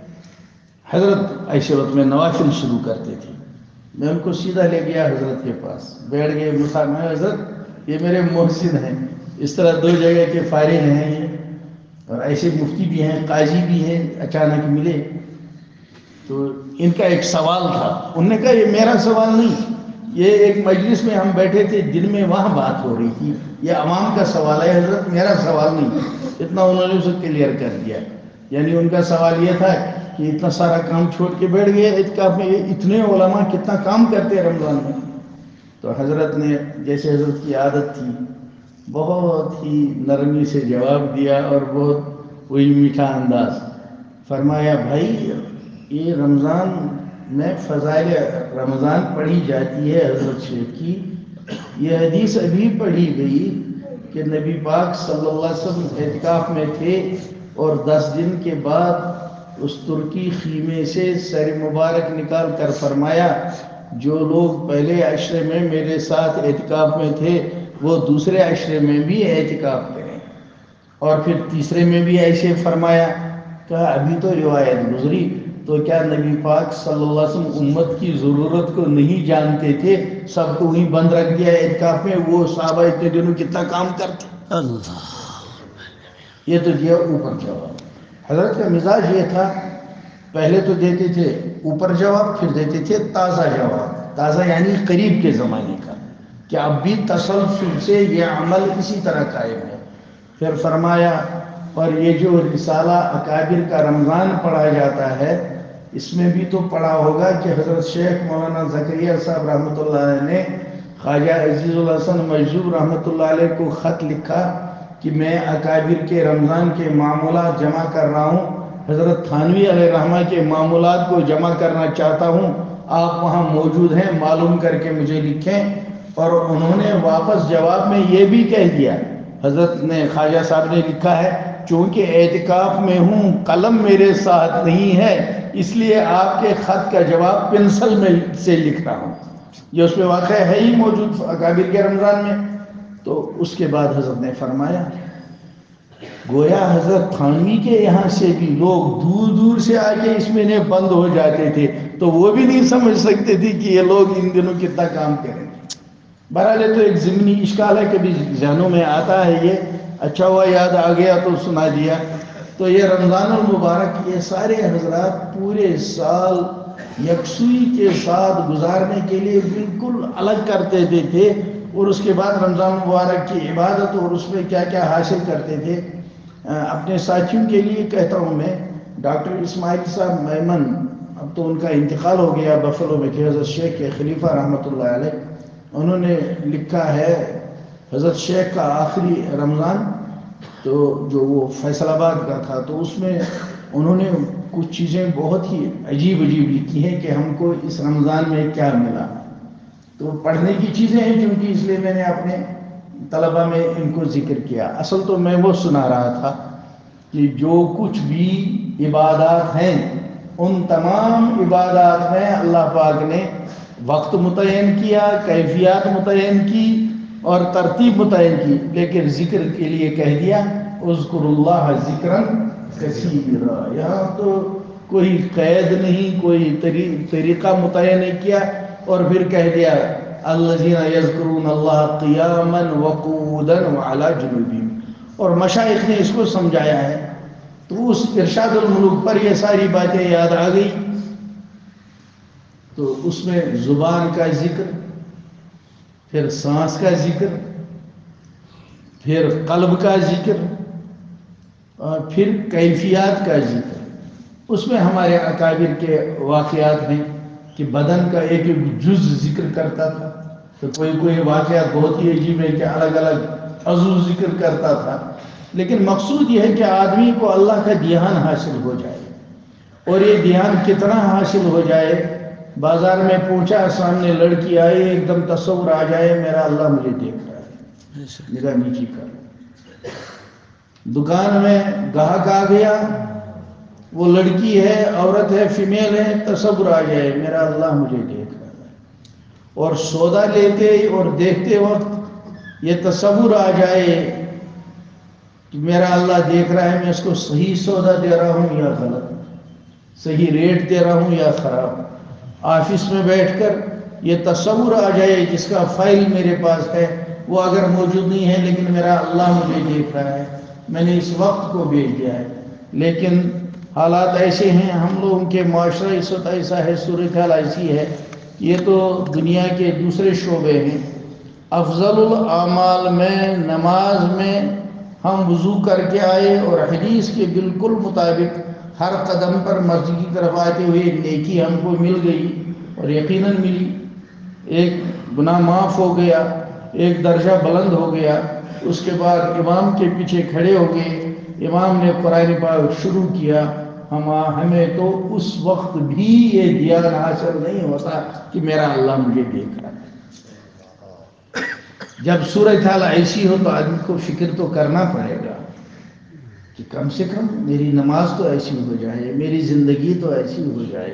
Speaker 2: حضرت ایسے وقت میں نوافل شروع کرتے تھے، میں ان کو سیدھا لے گیا حضرت کے پاس، بیٹھ گئے، میں حضرت یہ میرے محسن ہیں، اس طرح دو جگہ کے فارغ ہیں یہ، اور ایسے مفتی بھی ہیں، قاضی بھی ہیں، اچانک ملے تو ان کا ایک سوال تھا۔ انہوں نے کہا یہ میرا سوال نہیں، یہ ایک مجلس میں ہم بیٹھے تھے دن میں وہاں بات ہو رہی تھی، یہ عوام کا سوال ہے حضرت، میرا سوال نہیں۔ اتنا انہوں نے اسے کلیئر کر دیا، یعنی ان کا سوال یہ تھا کہ اتنا سارا کام چھوڑ کے بیٹھ گئے اعتکاف میں، اتنے علماء کتنا کام کرتے ہیں رمضان میں۔ تو حضرت نے جیسے حضرت کی عادت تھی بہت ہی نرمی سے جواب دیا اور بہت وہی میٹھا انداز، فرمایا بھائی یہ رمضان میں فضائل رمضان پڑھی جاتی ہے حضرت شیخ کی، یہ حدیث ابھی پڑھی گئی کہ نبی پاک صلی اللہ علیہ وسلم اعتکاف میں تھے اور دس دن کے بعد اس ترکی خیمے سے سر مبارک نکال کر فرمایا جو لوگ پہلے عشرے میں میرے ساتھ اعتکاف میں تھے وہ دوسرے عشرے میں بھی اعتکاف کریں، اور پھر تیسرے میں بھی ایسے فرمایا۔ کہا ابھی تو روایت گزری، تو کیا نبی پاک صلی اللہ علیہ وسلم امت کی ضرورت کو نہیں جانتے تھے؟ سب کو وہیں بند رکھ دیا اعتکاف میں، وہ صحابہ اتنے دنوں کتنا کام کرتے۔ اللہ، یہ تو دیا اوپر جواب۔ حضرت کا مزاج یہ تھا، پہلے تو دیتے تھے اوپر جواب، پھر دیتے تھے تازہ جواب، تازہ یعنی قریب کے زمانے کا، کہ اب بھی تسلسل سے یہ عمل اسی طرح قائم ہے۔ پھر فرمایا اور یہ جو رسالہ اکابر کا رمضان پڑھا جاتا ہے اس میں بھی تو پڑھا ہوگا کہ حضرت شیخ مولانا زکریا صاحب رحمۃ اللہ علیہ نے خواجہ عزیز الحسن مجذوب رحمۃ اللہ علیہ کو خط لکھا کہ میں اکابر کے رمضان کے معمولات جمع کر رہا ہوں، حضرت تھانوی علیہ رحمہ کے معمولات کو جمع کرنا چاہتا ہوں، آپ وہاں موجود ہیں، معلوم کر کے مجھے لکھیں۔ اور انہوں نے واپس جواب میں یہ بھی کہہ دیا، حضرت نے خواجہ صاحب نے لکھا ہے، چونکہ اعتکاف میں ہوں، قلم میرے ساتھ نہیں ہے، اس لیے آپ کے خط کا جواب پنسل میں سے لکھ رہا ہوں۔ یہ اس میں واقعہ ہے ہی موجود اکابر کے رمضان میں۔ تو اس کے بعد حضرت نے فرمایا، گویا حضرت تھانوی کے یہاں سے بھی لوگ دور دور سے آ کے اس میں نے بند ہو جاتے تھے، تو وہ بھی نہیں سمجھ سکتے تھے کہ یہ لوگ ان دنوں کتنا کام کریں۔ بہرحال تو ایک ضمنی اشکال ہے، کبھی ذہنوں میں آتا ہے، یہ اچھا ہوا یاد آ گیا تو سنا دیا۔ تو یہ رمضان المبارک یہ سارے حضرات پورے سال یکسوئی کے ساتھ گزارنے کے لیے بالکل الگ کرتے تھے، اور اس کے بعد رمضان مبارک کی عبادت اور اس میں کیا کیا حاصل کرتے تھے۔ اپنے ساتھیوں کے لیے کہتا ہوں میں، ڈاکٹر اسماعیل صاحب میمن، اب تو ان کا انتقال ہو گیا بفلو میں تھے، حضرت شیخ کے خلیفہ رحمۃ اللہ علیہ، انہوں نے لکھا ہے حضرت شیخ کا آخری رمضان تو جو وہ فیصل آباد کا تھا، تو اس میں انہوں نے کچھ چیزیں بہت ہی عجیب عجیب لکھی ہیں کہ ہم کو اس رمضان میں کیا ملا۔ تو پڑھنے کی چیزیں ہیں کیونکہ اس لیے میں نے اپنے طلبہ میں ان کو ذکر کیا۔ اصل تو میں وہ سنا رہا تھا کہ جو کچھ بھی عبادات ہیں ان تمام عبادات میں اللہ پاک نے وقت متعین کیا، کیفیات متعین کی اور ترتیب متعین کی، لیکن ذکر کے لیے کہہ دیا اذکر اللہ ذکرا کثیرا۔ یہاں تو کوئی قید نہیں، کوئی طریقہ متعین نہیں کیا، اور پھر کہہ دیا الذین یذکرون اللہ قیاما وقعودا وعلی جنوبہم، اور مشائخ نے اس کو سمجھایا ہے۔ تو اس ارشاد الملوک پر یہ ساری باتیں یاد آ گئی۔ تو اس میں زبان کا ذکر، پھر سانس کا ذکر، پھر قلب کا ذکر، اور پھر کیفیات کا ذکر۔ اس میں ہمارے اکابر کے واقعات ہیں کہ بدن کا ایک ایک جز ذکر کرتا تھا، تو کوئی کوئی واقعات بہت ہی عجیب ہے کہ الگ الگ عضو ذکر کرتا تھا، لیکن مقصود یہ ہے کہ آدمی کو اللہ کا دھیان حاصل ہو جائے۔ اور یہ دھیان کتنا حاصل ہو جائے، بازار میں پہنچا، سامنے لڑکی آئی، ایک دم تصور آ جائے میرا اللہ مجھے دیکھ رہا ہے، نگاہ نیچی کر۔ دکان میں گاہک آ گیا، وہ لڑکی ہے، عورت ہے، فیمیل ہے، تصور آ جائے میرا اللہ مجھے دیکھ رہا ہے۔ اور سودا لیتے اور دیکھتے وقت یہ تصور آ جائے کہ میرا اللہ دیکھ رہا ہے، میں اس کو صحیح سودا دے رہا ہوں یا غلط، صحیح ریٹ دے رہا ہوں یا خراب۔ آفس میں بیٹھ کر یہ تصور آ جائے، جس کا فائل میرے پاس ہے وہ اگر موجود نہیں ہے لیکن میرا اللہ مجھے دیکھ رہا ہے، میں نے اس وقت کو بھیج دیا ہے۔ لیکن حالات ایسے ہیں، ہم لوگوں کے معاشرہ اس وقت ایسا ہے، صورتحال ایسی ہے، یہ تو دنیا کے دوسرے شعبے ہیں۔ افضل الاعمال میں، نماز میں ہم وضو کر کے آئے اور حدیث کے بالکل مطابق ہر قدم پر مسجد کی طرف آتے ہوئے نیکی ہم کو مل گئی، اور یقیناً ملی، ایک گناہ معاف ہو گیا، ایک درجہ بلند ہو گیا۔ اس کے بعد امام کے پیچھے کھڑے ہو گئے، امام نے قرآن پاک شروع کیا، ہم ہمیں تو اس وقت بھی یہ دھیان حاصل نہیں ہوتا کہ میرا اللہ مجھے دیکھ رہا ہے۔ جب صورتحال ایسی ہو تو آدمی کو فکر تو کرنا پڑے گا کہ کم سے کم میری نماز تو ایسی ہو جائے، میری زندگی تو ایسی ہو جائے،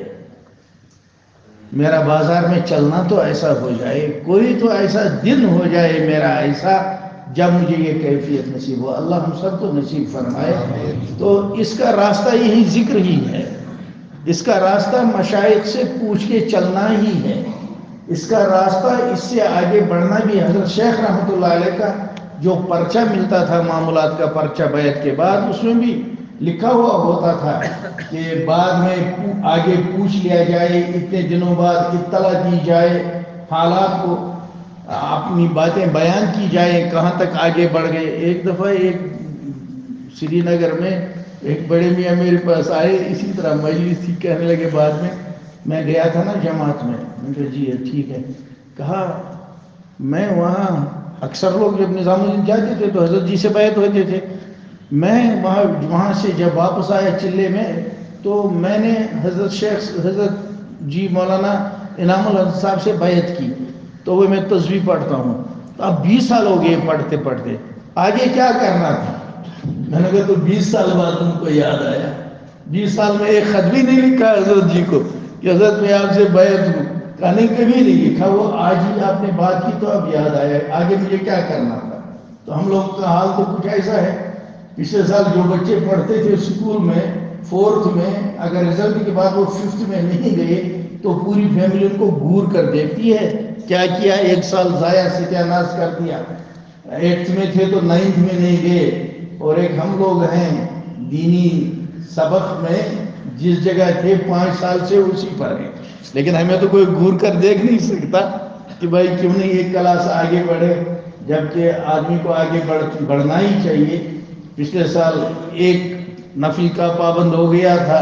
Speaker 2: میرا بازار میں چلنا تو ایسا ہو جائے، کوئی تو ایسا دن ہو جائے میرا ایسا جب مجھے یہ کیفیت نصیب ہو۔ اللہ ہم سب کو نصیب فرمائے۔ تو اس کا راستہ یہی ذکر ہی ہے، اس کا راستہ مشائخ سے پوچھ کے چلنا ہی ہے، اس کا راستہ اس سے آگے بڑھنا بھی۔ حضرت شیخ رحمۃ اللہ علیہ کا جو پرچہ ملتا تھا، معاملات کا پرچہ بیعت کے بعد، اس میں بھی لکھا ہوا ہوتا تھا کہ بعد میں آگے پوچھ لیا جائے، اتنے دنوں بعد اطلاع دی جائے، حالات کو اپنی باتیں بیان کی جائیں، کہاں تک آگے بڑھ گئے۔ ایک دفعہ ایک سری نگر میں ایک بڑے میاں میرے پاس آئے، اسی طرح مجلس تھی، کہنے لگے بعد میں میں گیا تھا نا جماعت میں، میں کہا جی ٹھیک ہے، کہا میں وہاں اکثر لوگ جب نظام الدین جاتے تھے تو حضرت جی سے بیعت ہوتے تھے. میں وہاں وہاں سے جب واپس آیا چلے میں تو میں نے حضرت شیخ حضرت جی مولانا انعام الحق صاحب سے بیعت کی. تو وہ میں تسبیح پڑھتا ہوں. اب بیس سال ہو گئے پڑھتے پڑھتے, آگے کیا کرنا تھا؟ میں نے کہا تو بیس سال بعد تم کو یاد آیا. بیس سال میں ایک خط بھی نہیں لکھا حضرت جی کو کہ حضرت میں آپ سے بیعت ہوں, کہا نہیں کبھی نہیں لکھا. وہ آج ہی آپ نے بات کی تو اب یاد آیا, آگے مجھے کیا کرنا تھا. تو ہم لوگ کا حال تو کچھ ایسا ہے. پچھلے سال جو بچے پڑھتے تھے اسکول میں فورتھ میں, اگر رزلٹ کے بعد وہ ففتھ میں نہیں گئے تو پوری فیملی ان کو گور کر دیتی ہے, کیا کیا ایک سال ضائع ستیہ ناش کر دیا. ایٹتھ میں تھے تو نائنتھ میں نہیں گئے. اور ایک ہم لوگ ہیں دینی سبق میں جس جگہ تھے پانچ سال سے اسی پر ہیں, لیکن ہمیں تو کوئی گور کر دیکھ نہیں سکتا کہ بھائی کیوں نہیں ایک کلاس آگے بڑھے, جبکہ آدمی کو آگے بڑھ بڑھنا ہی چاہیے. پچھلے سال ایک نفل کا پابند ہو گیا تھا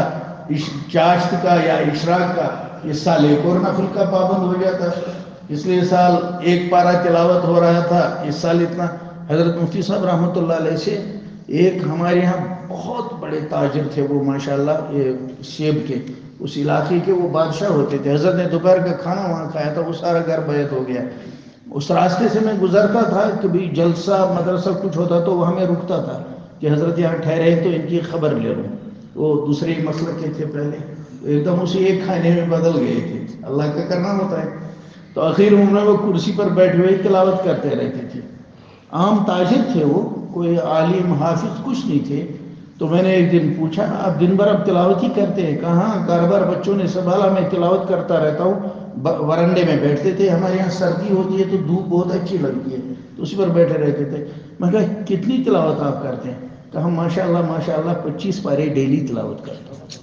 Speaker 2: چاشت کا یا اشراق کا, اس سال ایک اور نفل کا پابند ہو جاتا. پچھلے سال ایک پارہ تلاوت ہو رہا تھا, اس سال اتنا. حضرت مفتی صاحب رحمۃ اللہ علیہ سے ایک ہمارے یہاں بہت بڑے تاجر تھے وہ ماشاءاللہ, یہ سیب کے اس علاقے کے وہ بادشاہ ہوتے تھے. حضرت نے دوپہر کا کھانا وہاں کھایا تھا, وہ سارا گھر بیعت ہو گیا. اس راستے سے میں گزرتا تھا, کبھی جلسہ مدرسہ کچھ ہوتا تو وہ ہمیں رکتا تھا کہ حضرت یہاں ٹھہرے تو ان کی خبر لے لوں. وہ دوسرے مسلک کے تھے پہلے, ایک دم اسی ایک کھانے میں بدل گئے تھے. اللہ کا کرنا ہوتا ہے. تو آخر میں وہ کرسی پر بیٹھے ہوئے تلاوت کرتے رہتے تھے. عام تاجر تھے وہ, کوئی عالم حافظ کچھ نہیں تھے. تو میں نے ایک دن پوچھا آپ دن بھر اب تلاوت ہی کرتے ہیں؟ کہاں کاروبار بچوں نے سنبھالا, میں تلاوت کرتا رہتا ہوں. ورنڈے میں بیٹھتے تھے, ہمارے یہاں سردی ہوتی ہے تو دھوپ بہت اچھی لگتی ہے تو اسی پر بیٹھے رہتے تھے. میں کہا کتنی تلاوت آپ کرتے ہیں؟ کہا ماشاء اللہ ماشاء اللہ پچیس پارے ڈیلی تلاوت کرتا ہوں.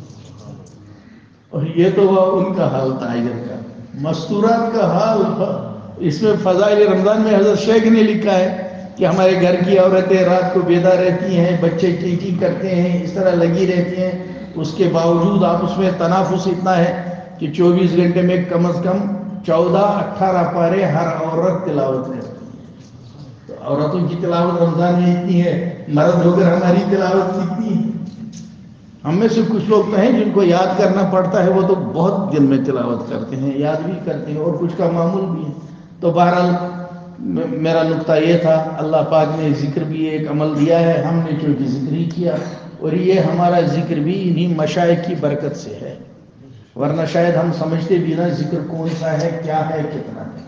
Speaker 2: اور یہ تو ہوا ان کا حال تاجر کا. مستورات کا حال اس میں فضائل رمضان میں حضرت شیخ نے لکھا ہے کہ ہمارے گھر کی عورتیں رات کو بیدار رہتی ہیں, بچے ٹی کرتے ہیں, اس طرح لگی رہتی ہیں. اس کے باوجود آپس میں تنافس اتنا ہے کہ چوبیس گھنٹے میں کم از کم چودہ اٹھارہ پارے ہر عورت تلاوت کرتی ہے. تو عورتوں کی تلاوت رمضان میں اتنی ہے, مرد ہو کر ہماری تلاوت کتنی ہے. ہم میں سے کچھ لوگ تو ہیں جن کو یاد کرنا پڑتا ہے, وہ تو بہت دن میں تلاوت کرتے ہیں, یاد بھی کرتے ہیں, اور کچھ کا معمول بھی ہے. تو بہرحال میرا نقطہ یہ تھا, اللہ پاک نے ذکر بھی ایک عمل دیا ہے, ہم نے چونکہ ذکر ہی کیا, اور یہ ہمارا ذکر بھی انہیں مشائخ کی برکت سے ہے, ورنہ شاید ہم سمجھتے بھی نہ ذکر کون سا ہے, کیا ہے, کتنا ہے.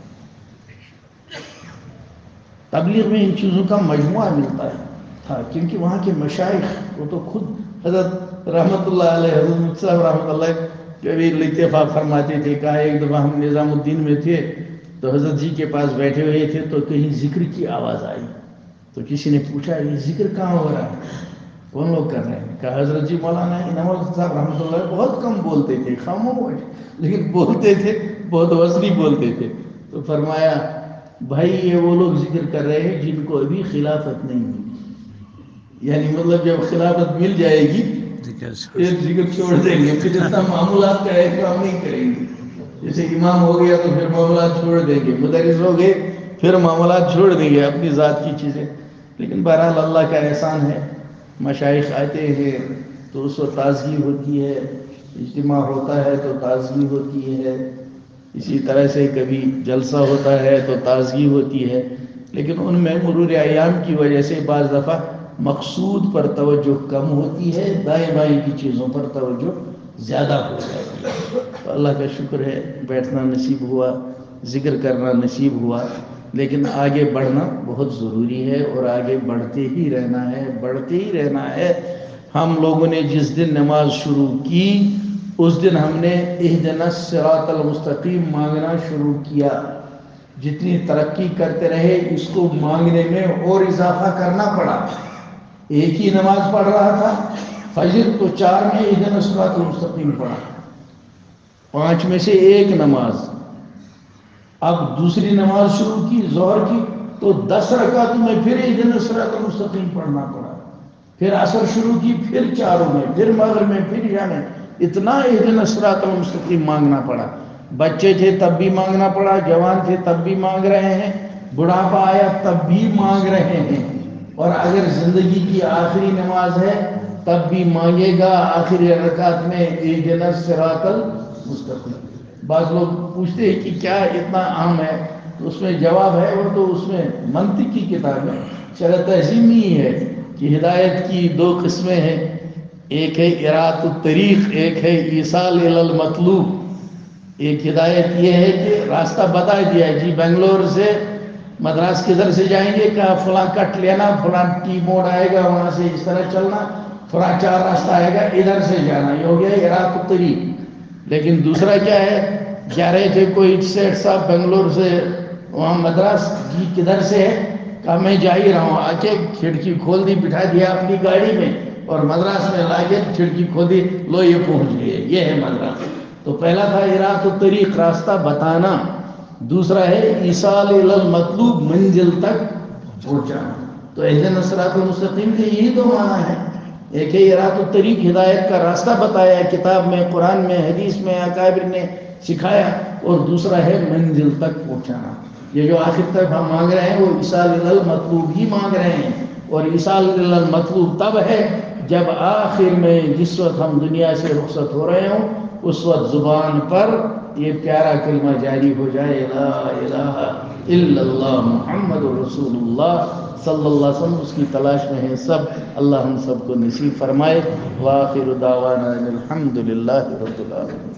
Speaker 2: تبلیغ میں ان چیزوں کا مجموعہ ملتا ہے تھا, کیونکہ وہاں کے مشائخ وہ تو خود حضرت رحمۃ اللہ علیہ حضرت صاحب رحمۃ اللہ کبھی لطیفہ فرماتے تھے. کہا ایک دفعہ ہم نظام الدین میں تھے تو حضرت جی کے پاس بیٹھے ہوئے تھے تو کہیں ذکر کی آواز آئی, تو کسی نے پوچھا یہ ذکر کہاں ہو رہا ہے, کون لوگ کر رہے ہیں؟ کہا حضرت جی مولانا انعام الحق صاحب رحمۃ اللہ بہت کم بولتے تھے, خاموش, لیکن بولتے تھے, بہت وزنی بولتے تھے. تو فرمایا بھائی یہ وہ لوگ ذکر کر رہے ہیں جن کو ابھی خلافت نہیں ملی, یعنی مطلب جب خلافت مل جائے گی پھر ذکر چھوڑ دیں گے, پھر اتنا معمولات کا اہتمام نہیں کریں گے. جیسے امام ہو گیا تو پھر معاملات چھوڑ دیں گے, مدرس ہو گئے پھر معاملات چھوڑ دیں گے, اپنی ذات کی چیزیں. لیکن بہرحال اللہ کا احسان ہے, مشائخ آتے ہیں تو اس وقت تازگی ہوتی ہے, اجتماع ہوتا ہے تو تازگی ہوتی ہے, اسی طرح سے کبھی جلسہ ہوتا ہے تو تازگی ہوتی ہے. لیکن ان میں مرور ایام کی وجہ سے بعض دفعہ مقصود پر توجہ کم ہوتی ہے, دائیں بائیں کی چیزوں پر توجہ زیادہ ہو جاتی ہے. تو اللہ کا شکر ہے بیٹھنا نصیب ہوا, ذکر کرنا نصیب ہوا, لیکن آگے بڑھنا بہت ضروری ہے, اور آگے بڑھتے ہی رہنا ہے, بڑھتے ہی رہنا ہے. ہم لوگوں نے جس دن نماز شروع کی اس دن ہم نے اہدنا الصراط المستقیم مانگنا شروع کیا. جتنی ترقی کرتے رہے اس کو مانگنے میں اور اضافہ کرنا پڑا. ایک ہی نماز پڑھ رہا تھا, فجر تو چار میں اہدنا الصراط المستقیم پڑھا, پانچ میں سے ایک نماز. اب دوسری نماز شروع کی ظہر کی تو دس رکعت میں پھر اہدنا الصراط المستقیم پڑھنا پڑا. پھر عصر شروع کی پھر چاروں میں, پھر مغرب میں, پھر عشاء میں, اتنا اہدنا الصراط المستقیم مانگنا پڑا. بچے تھے تب بھی مانگنا پڑا, جوان تھے تب بھی مانگ رہے ہیں, بڑھاپا آیا تب بھی مانگ رہے ہیں، اور اگر زندگی کی آخری نماز ہے تب بھی مانگے گا آخری رکعت میں اہدنا الصراط المستقیم۔ بعض لوگ پوچھتے ہیں کہ کیا اتنا اہم ہے، تو اس میں جواب ہے، وہ تو اس میں منطق کی کتاب ہے، شرح تہذیب ہی ہے کہ ہدایت کی دو قسمیں ہیں، ایک ہے اراۃ الطریق، ایک ہے ایصال الی المطلوب۔ ایک ہدایت یہ ہے کہ راستہ بتا دیا ہے، جی بنگلور سے مدراس کدھر سے جائیں گے، کہا فلاں کٹ لینا، فلاں ٹی موڑ آئے گا، وہاں سے اس طرح چلنا، فلاں چار راستہ آئے گا، ادھر سے جانا، یہ ہو گیا اراۃ الطریق۔ لیکن دوسرا کیا ہے، کیا رہے تھے کوئی سیٹ صاحب بنگلور سے وہاں مدراس، جی کدھر سے ہے، کہا میں جا ہی رہا ہوں، آ کے کھڑکی کھول دی، بٹھا دیا اپنی گاڑی میں، اور مدراس میں لا کے کھڑکی کھول دی، لو یہ پہنچ گئے، یہ ہے مدراس۔ تو پہلا تھا اراۃ الطریق، راستہ بتانا، دوسرا ہے ایصال الی المطلوب، منزل تک پہنچانا۔ تو اہدنا الصراط المستقیم کے یہی تو معنی ہے، ایک ہے اراۃ الطریق، ہدایت کا راستہ بتایا کتاب میں، قرآن میں، حدیث میں، اکابر نے سکھایا، اور دوسرا ہے منزل تک پہنچانا۔ یہ جو آخر تک ہم مانگ رہے ہیں وہ ایصال الی المطلوب ہی مانگ رہے ہیں، اور ایصال الی المطلوب تب ہے جب آخر میں جس وقت ہم دنیا سے رخصت ہو رہے ہوں، اس وقت زبان پر یہ پیارا کلمہ جاری ہو جائے، لا الہ الا اللہ محمد رسول اللہ صلی اللہ علیہ وسلم۔ اس کی تلاش میں ہیں سب، اللہ ہم سب کو نصیب فرمائے۔ وآخر دعوانا الحمد للہ رب العالمین۔